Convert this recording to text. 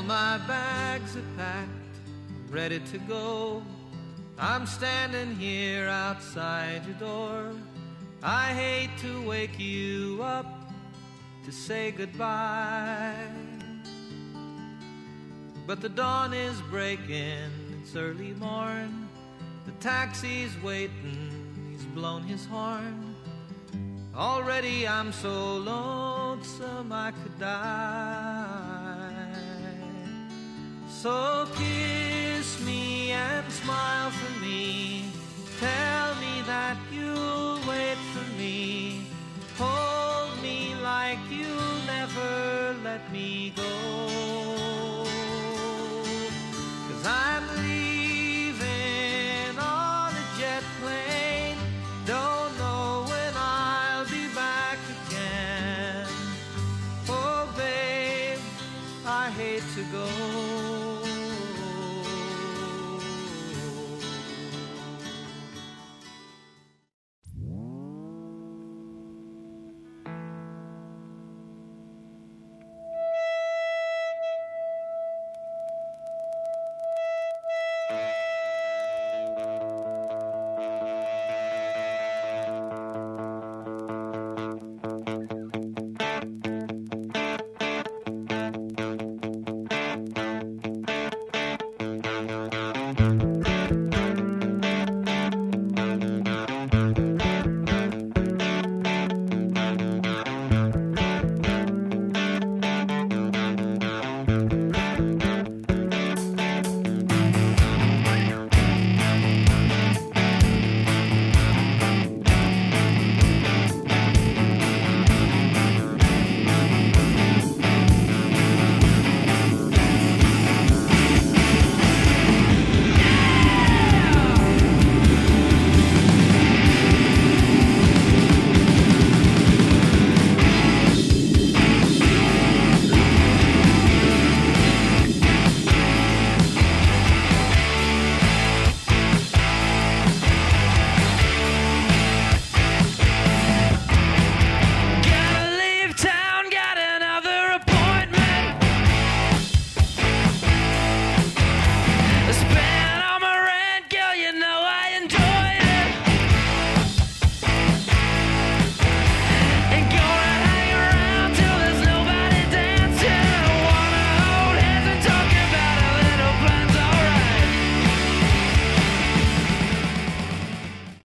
my bags are packed, ready to go. I'm standing here outside your door. I hate to wake you up to say goodbye, but the dawn is breaking, it's early morn. The taxi's waiting, he's blown his horn. Already I'm so lonesome I could die. So kiss me and smile for me. Tell me that you'll wait for me. Hold me like you'll never let me go.